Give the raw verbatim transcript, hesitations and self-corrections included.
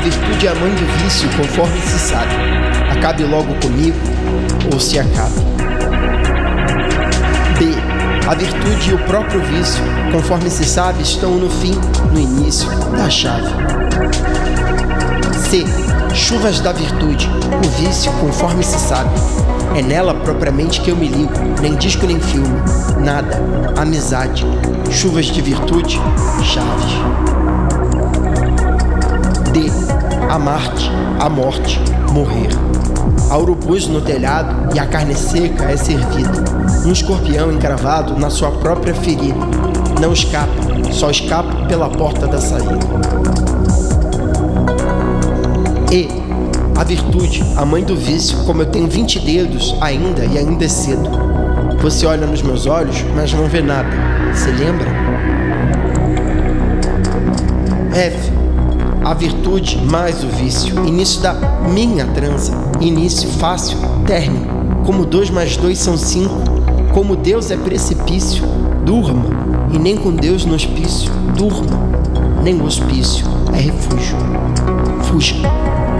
virtude é a mãe do vício, conforme se sabe. Acabe logo comigo, ou se acabe. B. A virtude e o próprio vício, conforme se sabe, estão no fim, no início da chave. C. Chuvas da virtude, o vício, conforme se sabe. É nela propriamente que eu me ligo, nem disco nem filme, nada, amizade. Chuvas de virtude, chaves. D. A Marte, a morte, morrer. Há urubus no telhado e a carne seca é servida. Um escorpião encravado na sua própria ferida. Não escapa, só escapa pela porta da saída. E. A virtude, a mãe do vício, como eu tenho vinte dedos ainda e ainda é cedo. Você olha nos meus olhos, mas não vê nada. Se lembra? F. A virtude mais o vício, início da minha transa, início fácil, término. Como dois mais dois são cinco, como Deus é precipício, durma, e nem com Deus no hospício, durma, nem o hospício é refúgio. Fuja.